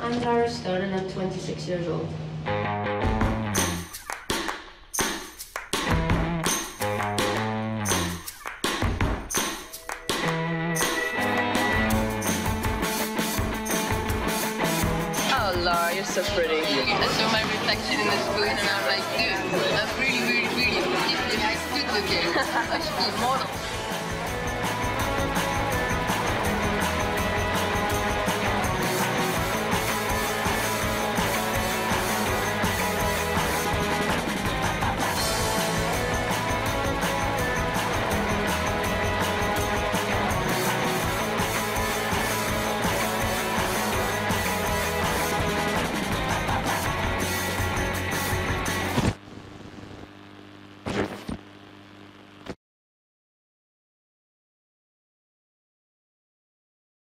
I'm Zara Stone and I'm 26 years old. Oh, Laura, you're so pretty. I saw my reflection in the spoon and I'm like, dude, I'm really, really, really beautiful. I stood looking. I should be a model.